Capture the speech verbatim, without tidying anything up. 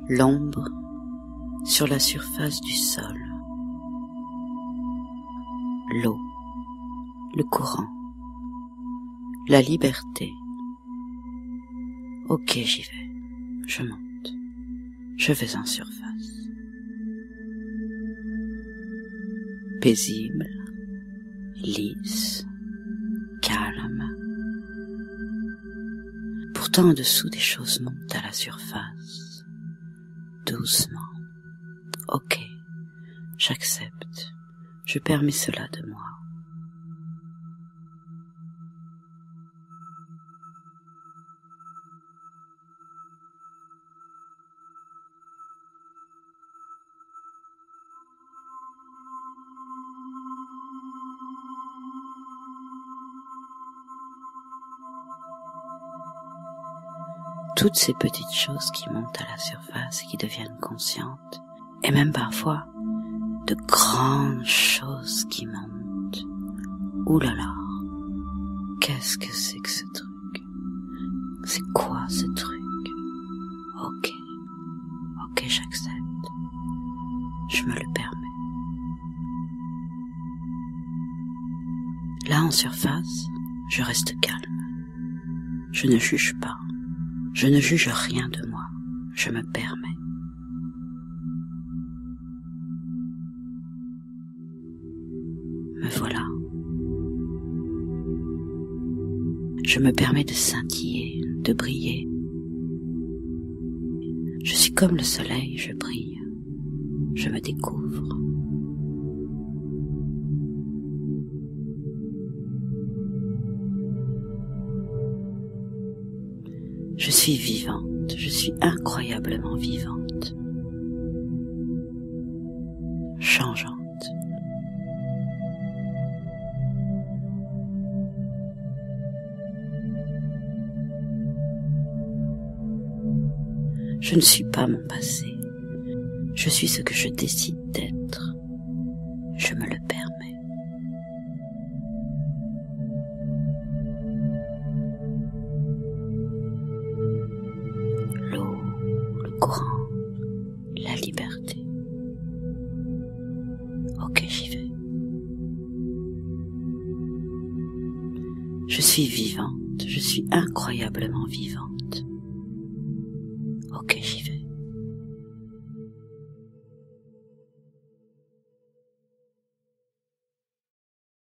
l'ombre sur la surface du sol, l'eau, le courant, la liberté. Ok, j'y vais, je monte, je vais en surface. Paisible, lisse, calme. Pourtant, en dessous, des choses montent à la surface, doucement. Ok, j'accepte, je permets cela de moi. Toutes ces petites choses qui montent à la surface et qui deviennent conscientes, et même parfois de grandes choses qui montent. Ouh là là, qu'est-ce que c'est que ce truc? C'est quoi ce truc? Ok, ok, j'accepte, je me le permets. Là en surface, je reste calme, je ne juge pas. Je ne juge rien de moi, je me permets. Me voilà. Je me permets de scintiller, de briller. Je suis comme le soleil, je brille. Je me découvre. Je suis vivante, je suis incroyablement vivante, changeante. Je ne suis pas mon passé, je suis ce que je décide d'être, je me le permets. Courant, la liberté. Ok, j'y vais. Je suis vivante, je suis incroyablement vivante.